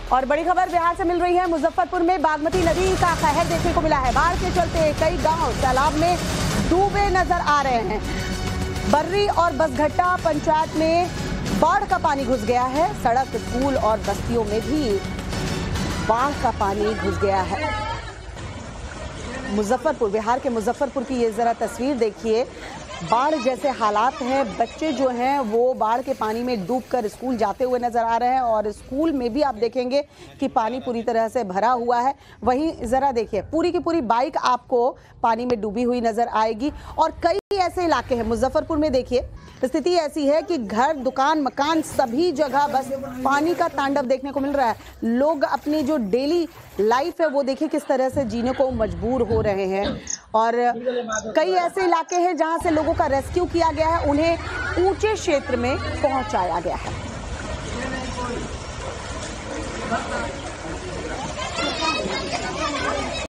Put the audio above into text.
और बड़ी खबर बिहार से मिल रही है। मुजफ्फरपुर में बागमती नदी का कहर देखने को मिला है। बाढ़ के चलते कई गांव तालाब में डूबे नजर आ रहे हैं। बर्री और बसघट्टा पंचायत में बाढ़ का पानी घुस गया है। सड़क, स्कूल और बस्तियों में भी बाढ़ का पानी घुस गया है। मुजफ्फरपुर, बिहार के मुजफ्फरपुर की ये जरा तस्वीर देखिए। बाढ़ जैसे हालात हैं। बच्चे जो हैं वो बाढ़ के पानी में डूबकर स्कूल जाते हुए नजर आ रहे हैं और स्कूल में भी आप देखेंगे कि पानी पूरी तरह से भरा हुआ है। वहीं जरा देखिए, पूरी की पूरी बाइक आपको पानी में डूबी हुई नजर आएगी। और कई ऐसे इलाके हैं मुजफ्फरपुर में, देखिए स्थिति ऐसी है कि घर, दुकान, मकान सभी जगह बस पानी का तांडव देखने को मिल रहा है। लोग अपनी जो डेली लाइफ है वो देखिए किस तरह से जीने को मजबूर हो रहे हैं। और कई ऐसे इलाके हैं जहां से लोगों का रेस्क्यू किया गया है, उन्हें ऊंचे क्षेत्र में पहुंचाया गया है।